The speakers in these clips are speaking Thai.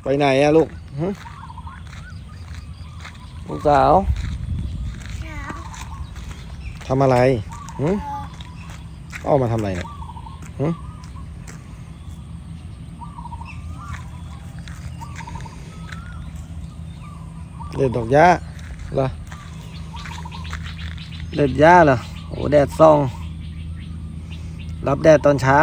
ไปไหนอะลูกลูกสาวทำอะไรออกมาทำอะไรเนี่ยเด็ดดอกหญ้าเหรอเด็ดหญ้าเหรอโอ้แดดส่องรับแดดตอนเช้า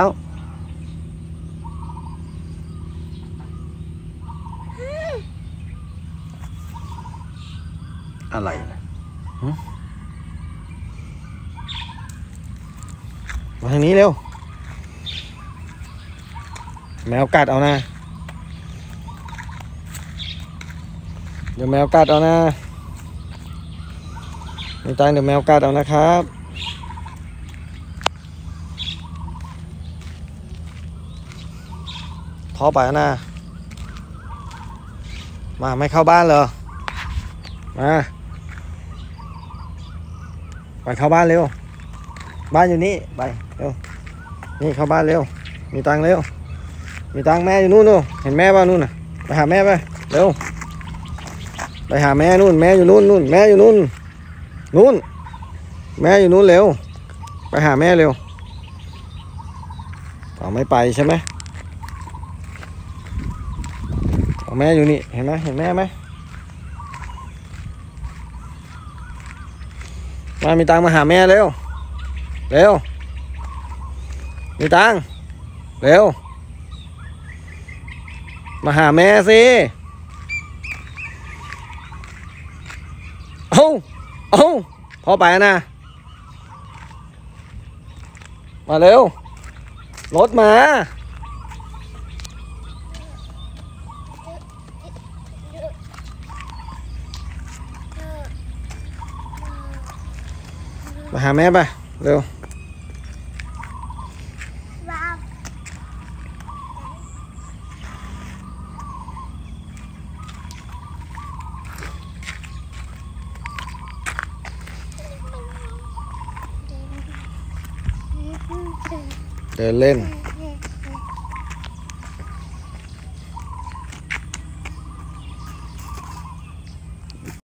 อะไรนะมาทางนี้เร็วแมวกัดเอานะเดี๋ยวแมวกัดเอานะไม่ตายเดี๋ยวแมวกัดเอานะครับท้อไปนะมาไม่เข้าบ้านเหรอมาไปเข้าบ้านเร็วบ้านอยู่นี่ไปเร็วนี่เข้าบ้านเร็วมีตังเร็วมีตังแม่อยู่นู่นเห็นแม่ป่ะนู่นน่ะไปหาแม่ไปเร็วไปหาแม่นู่นแม่อยู่นู่นแม่อยู่นู่นแม่อยู่นู่นเร็วไปหาแม่เร็วเอาไม่ไปใช่ไหมเอาแม่อยู่นี่เห็นไหมเห็นแม่ไหมมามีตังมาหาแม่เร็วมีตังเร็วมาหาแม่สิเอาพ่อไปนะมาเร็วรถมาหาแม่ไปเร็วเดินเล่น